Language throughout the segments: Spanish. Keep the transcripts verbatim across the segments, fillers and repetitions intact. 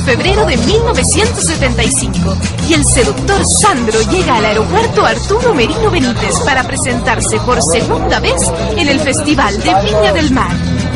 febrero de mil novecientos setenta y cinco y el seductor Sandro llega al aeropuerto Arturo Merino Benítez para presentarse por segunda vez en el Festival de Viña del Mar.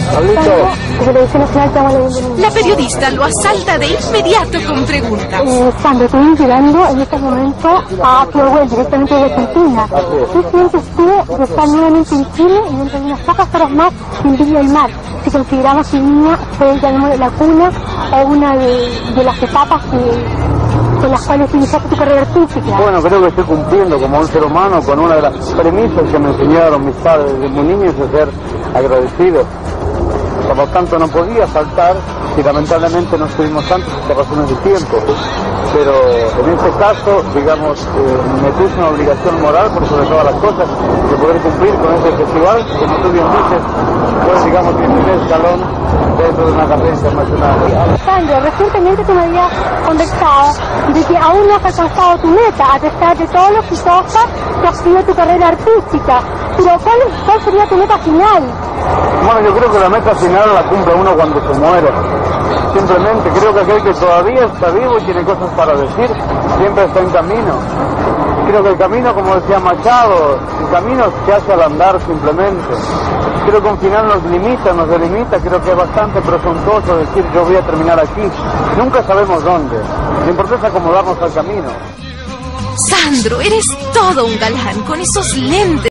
La periodista lo asalta de inmediato con preguntas. Eh, Sandro, estoy llegando en este momento a tu vuelta directamente de Argentina. ¿Qué sientes tú de estar nuevamente en Chile y dentro de unas pocas horas más en Viña del Mar? Si consideramos que Viña fue la cuna o una de, de las etapas que, con las cuales iniciaste tu carrera artística. Bueno, creo que estoy cumpliendo como un ser humano con una de las premisas que me enseñaron mis padres desde muy niño, es ser agradecido. Por lo tanto, no podía faltar si lamentablemente no estuvimos antes por razones de tiempo. Pero en este caso, digamos, eh, me puse una obligación moral por sobre todas las cosas de poder cumplir con este festival, que como tú bien dices, fue, digamos, mi primer escalón dentro de una carrera internacional. Sandro, recientemente tú me habías contestado de que aún no has alcanzado tu meta, a pesar de todo lo exitosa que ha sido tu carrera artística. Pero ¿cuál, cuál sería tu meta final? Bueno, yo creo que la meta final la cumple uno cuando se muere. Simplemente creo que aquel que todavía está vivo y tiene cosas para decir, siempre está en camino. Creo que el camino, como decía Machado, el camino se hace al andar simplemente. Creo que un final nos limita, nos delimita, creo que es bastante presuntuoso decir yo voy a terminar aquí. Nunca sabemos dónde. Lo importante es acomodarnos al camino. Sandro, eres todo un galán con esos lentes.